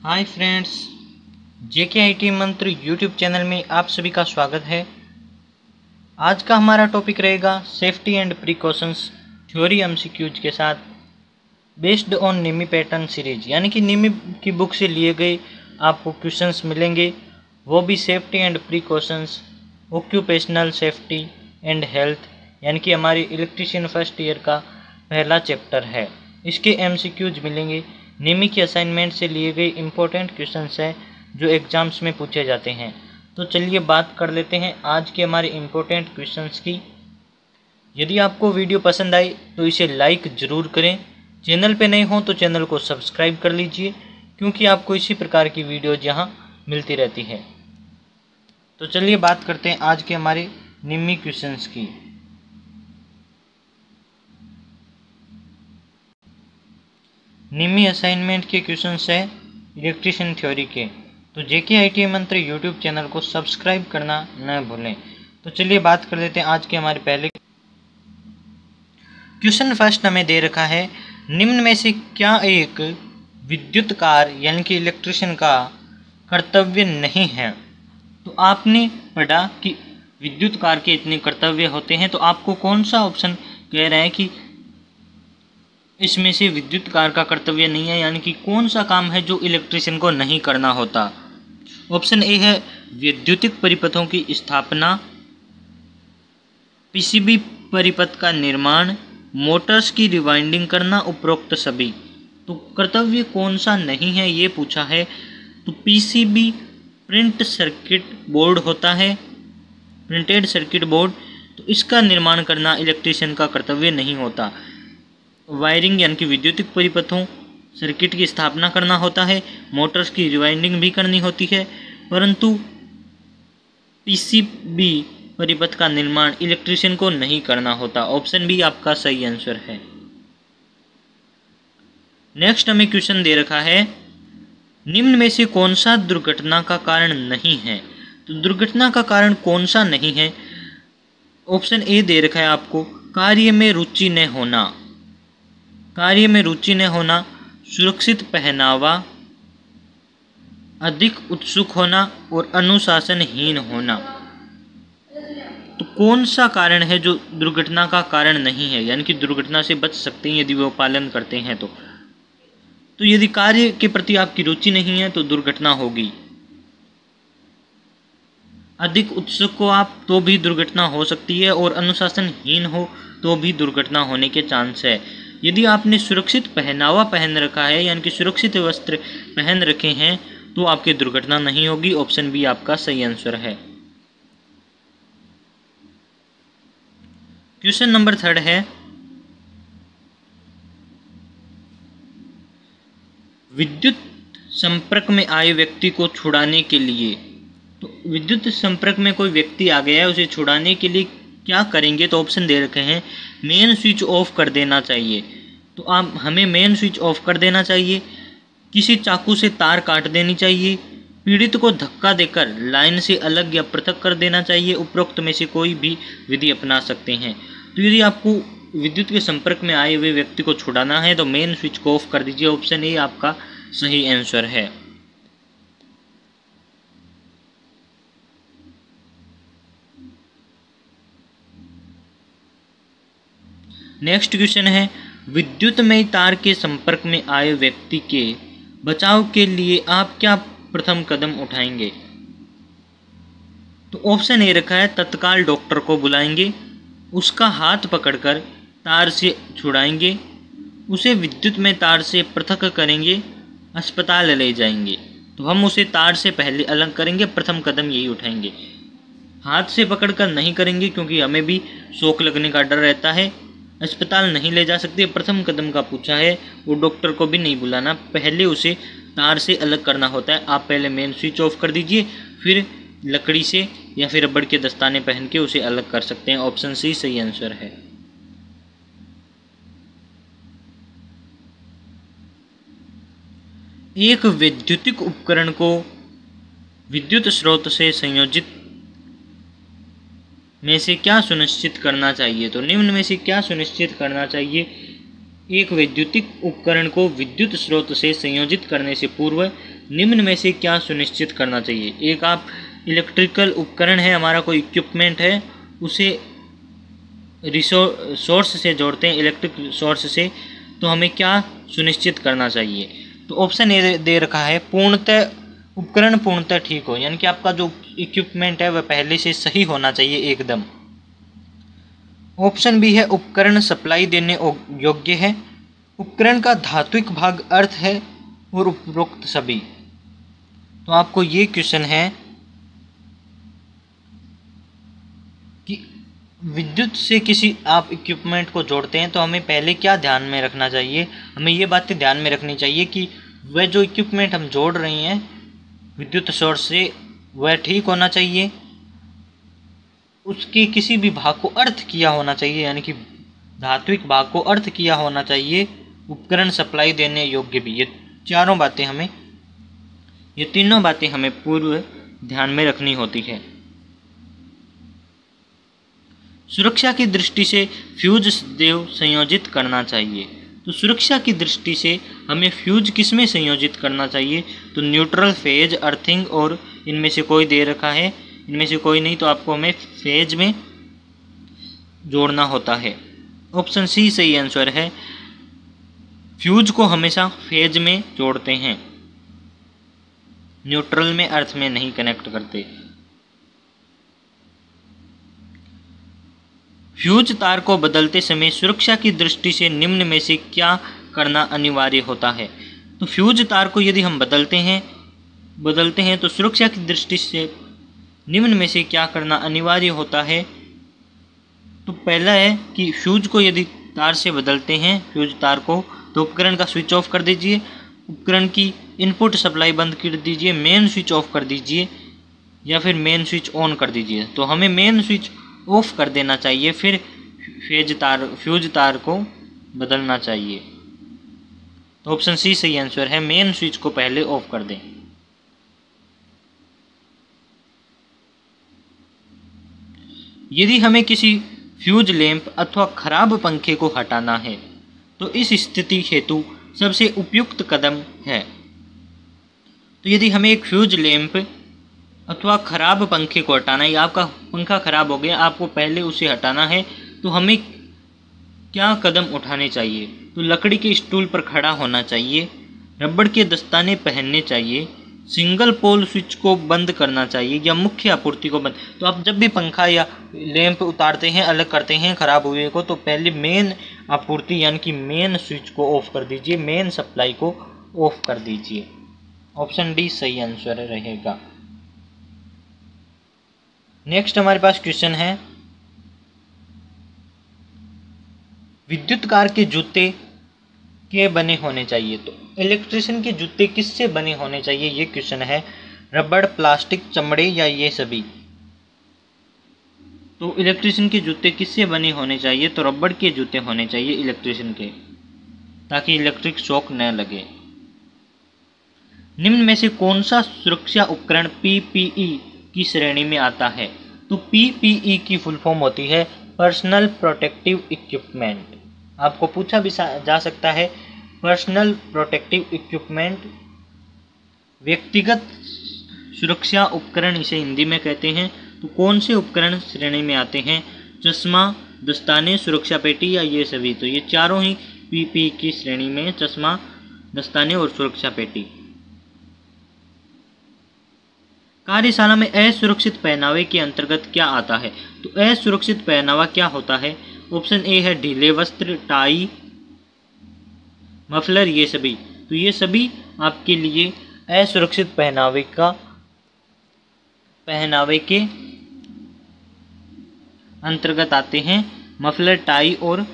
हाय friends, JKIT Mantra YouTube channel में आप सभी का स्वागत है। आज का हमारा टॉपिक रहेगा safety and precautions theory MCQs के साथ based on NIMI pattern series, यानी कि निमी की बुक से लिए गए आपको क्वेश्चंस मिलेंगे, वो भी safety and precautions, occupational safety and health, यानी कि हमारी इलेक्ट्रीशियन फर्स्ट ईयर का पहला चैप्टर है। इसके MCQs मिलेंगे। निमी की असाइनमेंट से लिए गए इम्पोर्टेंट क्वेश्चंस हैं जो एग्जाम्स में पूछे जाते हैं। तो चलिए बात कर लेते हैं आज के हमारे इम्पोर्टेंट क्वेश्चंस की। यदि आपको वीडियो पसंद आई तो इसे लाइक ज़रूर करें। चैनल पे नए हों तो चैनल को सब्सक्राइब कर लीजिए, क्योंकि आपको इसी प्रकार की वीडियोज यहाँ मिलती रहती है। तो चलिए बात करते हैं आज के हमारे निमी क्वेश्चंस की। निमी असाइनमेंट के क्वेश्चंस है इलेक्ट्रीशियन थ्योरी के। तो JKIT मंत्र यूट्यूब चैनल को सब्सक्राइब करना न भूलें। तो चलिए बात कर लेते हैं आज के हमारे पहले क्वेश्चन। फर्स्ट हमें दे रखा है, निम्न में से क्या एक विद्युत कार्य यानी कि इलेक्ट्रीशियन का कर्तव्य नहीं है। तो आपने पढ़ा कि विद्युत कार्य के इतने कर्तव्य होते हैं, तो आपको कौन सा ऑप्शन कह रहा है कि इसमें से विद्युत कार्य का कर्तव्य नहीं है, यानी कि कौन सा काम है जो इलेक्ट्रीशियन को नहीं करना होता। ऑप्शन ए है वैद्युतिक परिपथों की स्थापना, PCB परिपथ का निर्माण, मोटर्स की रिवाइंडिंग करना, उपरोक्त सभी। तो कर्तव्य कौन सा नहीं है ये पूछा है। तो PCB प्रिंट सर्किट बोर्ड होता है, प्रिंटेड सर्किट बोर्ड, तो इसका निर्माण करना इलेक्ट्रीशियन का कर्तव्य नहीं होता। वायरिंग यानी कि विद्युतिक परिपथों सर्किट की स्थापना करना होता है, मोटर्स की रिवाइंडिंग भी करनी होती है, परंतु PCB परिपथ का निर्माण इलेक्ट्रीशियन को नहीं करना होता। ऑप्शन बी आपका सही आंसर है। नेक्स्ट हमें क्वेश्चन दे रखा है, निम्न में से कौन सा दुर्घटना का कारण नहीं है। तो दुर्घटना का कारण कौन सा नहीं है। ऑप्शन ए दे रखा है आपको, कार्य में रुचि न होना, कार्य में रुचि न होना, सुरक्षित पहनावा, अधिक उत्सुक होना और अनुशासनहीन होना। तो कौन सा कारण है जो दुर्घटना का कारण नहीं है, यानी कि दुर्घटना से बच सकते हैं यदि वो पालन करते हैं। तो यदि कार्य के प्रति आपकी रुचि नहीं है तो दुर्घटना होगी। अधिक उत्सुक हो आप तो भी दुर्घटना हो सकती है, और अनुशासनहीन हो तो भी दुर्घटना होने के चांस है। यदि आपने सुरक्षित पहनावा पहन रखा है, यानी कि सुरक्षित वस्त्र पहन रखे हैं, तो आपकी दुर्घटना नहीं होगी। ऑप्शन बी आपका सही आंसर है। क्वेश्चन नंबर 3 है, विद्युत संपर्क में आए व्यक्ति को छुड़ाने के लिए। तो विद्युत संपर्क में कोई व्यक्ति आ गया है, उसे छुड़ाने के लिए क्या करेंगे। तो ऑप्शन दे रखे हैं, मेन स्विच ऑफ कर देना चाहिए। तो आप हमें मेन स्विच ऑफ कर देना चाहिए, किसी चाकू से तार काट देनी चाहिए, पीड़ित को धक्का देकर लाइन से अलग या पृथक कर देना चाहिए। उपरोक्त में से कोई भी विधि अपना सकते हैं। तो यदि आपको विद्युत के संपर्क में आए हुए व्यक्ति को छुड़ाना है तो मेन स्विच को ऑफ कर दीजिए। ऑप्शन ए आपका सही आंसर है। नेक्स्ट क्वेश्चन है, विद्युतमय तार के संपर्क में आए व्यक्ति के बचाव के लिए आप क्या प्रथम कदम उठाएंगे। तो ऑप्शन ए रखा है, तत्काल डॉक्टर को बुलाएंगे, उसका हाथ पकड़कर तार से छुड़ाएंगे, उसे विद्युतमय तार से पृथक करेंगे, अस्पताल ले जाएंगे। तो हम उसे तार से पहले अलग करेंगे, प्रथम कदम यही उठाएंगे। हाथ से पकड़कर नहीं करेंगे क्योंकि हमें भी शॉक लगने का डर रहता है। अस्पताल नहीं ले जा सकते। प्रथम कदम का पूछा है, वो डॉक्टर को भी नहीं बुलाना, पहले उसे तार से अलग करना होता है। आप पहले मेन स्विच ऑफ कर दीजिए, फिर लकड़ी से या फिर रबड़ के दस्ताने पहन के उसे अलग कर सकते हैं। ऑप्शन सी सही आंसर है। एक वैद्युतिक उपकरण को विद्युत स्रोत से संयोजित में से क्या सुनिश्चित करना चाहिए। तो निम्न में से क्या सुनिश्चित करना चाहिए। एक वैद्युतिक उपकरण को विद्युत स्रोत से संयोजित करने से पूर्व निम्न में से क्या सुनिश्चित करना चाहिए। एक आप इलेक्ट्रिकल उपकरण है, हमारा कोई इक्विपमेंट है, उसे सोर्स से जोड़ते हैं, इलेक्ट्रिक सोर्स से, तो हमें क्या सुनिश्चित करना चाहिए। तो ऑप्शन ए दे रखा है पूर्णतः उपकरण पूर्णतः ठीक हो, यानी कि आपका जो इक्विपमेंट है वह पहले से सही होना चाहिए एकदम। ऑप्शन बी है उपकरण सप्लाई देने योग्य है, उपकरण का धात्विक भाग अर्थ है और उपरोक्त सभी। तो आपको ये क्वेश्चन है कि विद्युत से किसी आप इक्विपमेंट को जोड़ते हैं तो हमें पहले क्या ध्यान में रखना चाहिए। हमें ये बातें ध्यान में रखनी चाहिए कि वह जो इक्विपमेंट हम जोड़ रहे हैं विद्युत सोर्स से वह ठीक होना चाहिए, उसके किसी भी भाग को अर्थ किया होना चाहिए, यानी कि धात्विक भाग को अर्थ किया होना चाहिए, उपकरण सप्लाई देने योग्य भी। ये तीनों बातें हमें पूर्व ध्यान में रखनी होती है। सुरक्षा की दृष्टि से फ्यूज सदैव संयोजित करना चाहिए। तो सुरक्षा की दृष्टि से हमें फ्यूज किस में संयोजित करना चाहिए, तो न्यूट्रल, फेज, अर्थिंग और इनमें से कोई दे रखा है, इनमें से कोई नहीं तो आपको हमें फेज में जोड़ना होता है। ऑप्शन सी सही आंसर है, फ्यूज को हमेशा फेज में जोड़ते हैं, न्यूट्रल में, अर्थ में नहीं कनेक्ट करते। फ्यूज तार को बदलते समय सुरक्षा की दृष्टि से निम्न में से क्या करना अनिवार्य होता है। तो फ्यूज तार को यदि हम बदलते हैं तो सुरक्षा की दृष्टि से निम्न में से क्या करना अनिवार्य होता है। तो पहला है कि फ्यूज को यदि तार से बदलते हैं, फ्यूज तार को, तो उपकरण का स्विच ऑफ कर दीजिए, उपकरण की इनपुट सप्लाई बंद कर दीजिए, मेन स्विच ऑफ कर दीजिए या फिर मेन स्विच ऑन कर दीजिए। तो हमें मेन स्विच ऑफ कर देना चाहिए, फिर फ्यूज तार को बदलना चाहिए। तो ऑप्शन सी सही आंसर है, मेन स्विच को पहले ऑफ कर दें। यदि हमें किसी फ्यूज लैंप अथवा खराब पंखे को हटाना है तो इस स्थिति हेतु सबसे उपयुक्त कदम है। तो यदि हमें एक फ्यूज लैंप अथवा खराब पंखे को हटाना है, या आपका पंखा खराब हो गया, आपको पहले उसे हटाना है, तो हमें क्या कदम उठाने चाहिए। तो लकड़ी के स्टूल पर खड़ा होना चाहिए, रबड़ के दस्ताने पहनने चाहिए, सिंगल पोल स्विच को बंद करना चाहिए या मुख्य आपूर्ति को बंद। तो आप जब भी पंखा या लैंप उतारते हैं, अलग करते हैं खराब हुए को, तो पहले मेन आपूर्ति यानी कि मेन स्विच को ऑफ कर दीजिए, मेन सप्लाई को ऑफ कर दीजिए। ऑप्शन डी सही आंसर रहेगा। नेक्स्ट हमारे पास क्वेश्चन है, विद्युत कार के जूते के बने होने चाहिए। तो इलेक्ट्रिशियन के जूते किससे बने होने चाहिए, ये क्वेश्चन है। रबड़, प्लास्टिक, चमड़े या ये सभी। तो इलेक्ट्रिशियन के जूते किससे बने होने चाहिए, तो रबड़ के जूते होने चाहिए इलेक्ट्रिशियन के, ताकि इलेक्ट्रिक शॉक न लगे। निम्न में से कौन सा सुरक्षा उपकरण पीपीई की श्रेणी में आता है। तो पीपीई की फुल फॉर्म होती है पर्सनल प्रोटेक्टिव इक्विपमेंट। आपको पूछा भी जा सकता है, पर्सनल प्रोटेक्टिव इक्विपमेंट, व्यक्तिगत सुरक्षा उपकरण इसे हिंदी में कहते हैं। तो कौन से उपकरण श्रेणी में आते हैं, चश्मा, दस्ताने, सुरक्षा पेटी या ये सभी। तो ये चारों ही पीपीई की श्रेणी में, चश्मा, दस्ताने और सुरक्षा पेटी। कार्यशाला में असुरक्षित पहनावे के अंतर्गत क्या आता है। तो असुरक्षित पहनावा क्या होता है। ऑप्शन ए है ढीले वस्त्र, टाई, मफलर, ये सभी। तो ये सभी आपके लिए असुरक्षित पहनावे के अंतर्गत आते हैं। मफलर, टाई और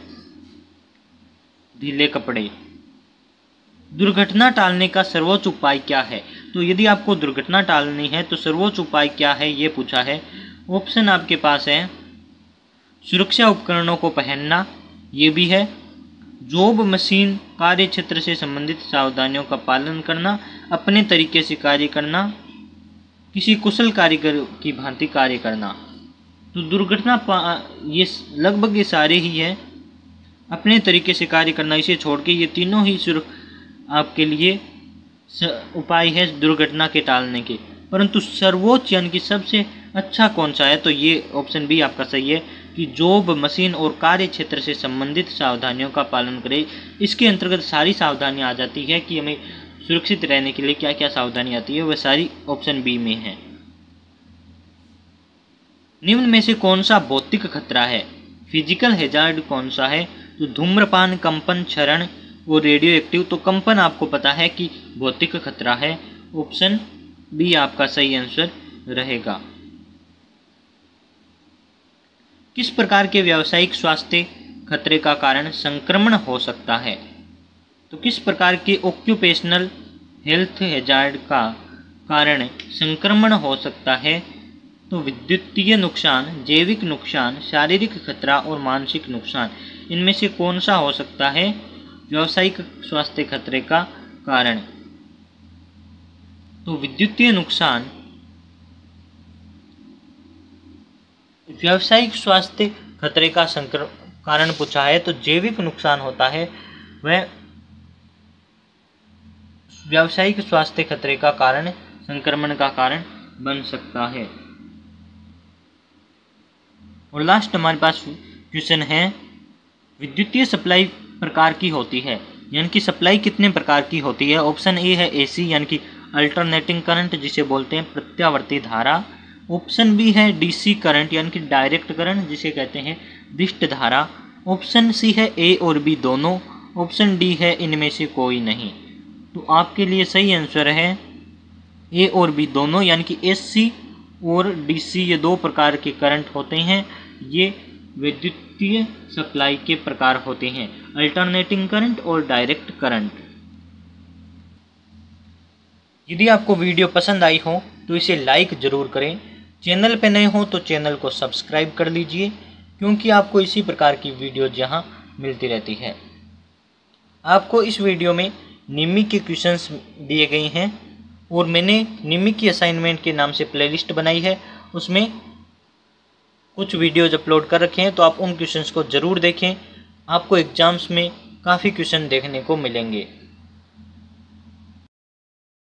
ढीले कपड़े। दुर्घटना टालने का सर्वोच्च उपाय क्या है। तो यदि आपको दुर्घटना टालनी है तो सर्वोच्च उपाय क्या है, ये पूछा है। ऑप्शन आपके पास है सुरक्षा उपकरणों को पहनना, ये भी है। जॉब, मशीन, कार्य क्षेत्र से संबंधित सावधानियों का पालन करना, अपने तरीके से कार्य करना, किसी कुशल कारीगर की भांति कार्य करना। तो दुर्घटना ये लगभग ये सारे ही है। अपने तरीके से कार्य करना, इसे छोड़ के ये तीनों ही आपके लिए उपाय है दुर्घटना के टालने के, परंतु सर्वोच्च यानी कि सबसे अच्छा कौन सा है, तो ये ऑप्शन बी आपका सही है कि जॉब, मशीन और कार्य क्षेत्र से संबंधित सावधानियों का पालन करें। इसके अंतर्गत सारी सावधानियां आ जाती है कि हमें सुरक्षित रहने के लिए क्या क्या सावधानी आती है, वह सारी ऑप्शन बी में है। निम्न में से कौन सा भौतिक खतरा है? फिजिकल हैजार्ड कौन सा है? तो धूम्रपान, कंपन, क्षरण और रेडियो एक्टिव। तो कंपन आपको पता है कि भौतिक खतरा है, ऑप्शन बी आपका सही आंसर रहेगा। किस प्रकार के व्यावसायिक स्वास्थ्य खतरे का कारण संक्रमण हो सकता है? तो किस प्रकार के ऑक्यूपेशनल हेल्थ हैजार्ड का कारण संक्रमण हो सकता है? तो विद्युतीय नुकसान, जैविक नुकसान, शारीरिक खतरा और मानसिक नुकसान। इनमें से कौन सा हो सकता है व्यावसायिक स्वास्थ्य खतरे का कारण? तो विद्युतीय नुकसान व्यावसायिक स्वास्थ्य खतरे का कारण पूछा है, तो जैविक नुकसान होता है वह व्यावसायिक स्वास्थ्य खतरे का कारण, संक्रमण का कारण बन सकता है। और लास्ट हमारे पास क्वेश्चन है, विद्युतीय सप्लाई प्रकार की होती है, यानी कि सप्लाई कितने प्रकार की होती है? ऑप्शन ए है एसी यानी कि अल्टरनेटिंग करंट जिसे बोलते हैं प्रत्यावर्ती धारा। ऑप्शन बी है डीसी करंट यानी कि डायरेक्ट करंट जिसे कहते हैं दिष्ट धारा। ऑप्शन सी है ए और बी दोनों। ऑप्शन डी है इनमें से कोई नहीं। तो आपके लिए सही आंसर है ए और बी दोनों, यानी कि एसी और डीसी ये दो प्रकार के करंट होते हैं, ये विद्युतीय सप्लाई के प्रकार होते हैं, अल्टरनेटिंग करंट और डायरेक्ट करंट। यदि आपको वीडियो पसंद आई हो तो इसे लाइक ज़रूर करें। चैनल पर नए हो तो चैनल को सब्सक्राइब कर लीजिए, क्योंकि आपको इसी प्रकार की वीडियो यहाँ मिलती रहती है। आपको इस वीडियो में निम्मी के क्वेश्चंस दिए गए हैं और मैंने निम्मी की असाइनमेंट के नाम से प्लेलिस्ट बनाई है, उसमें कुछ वीडियोज अपलोड कर रखे हैं, तो आप उन क्वेश्चंस को ज़रूर देखें। आपको एग्ज़ाम्स में काफ़ी क्वेश्चन देखने को मिलेंगे।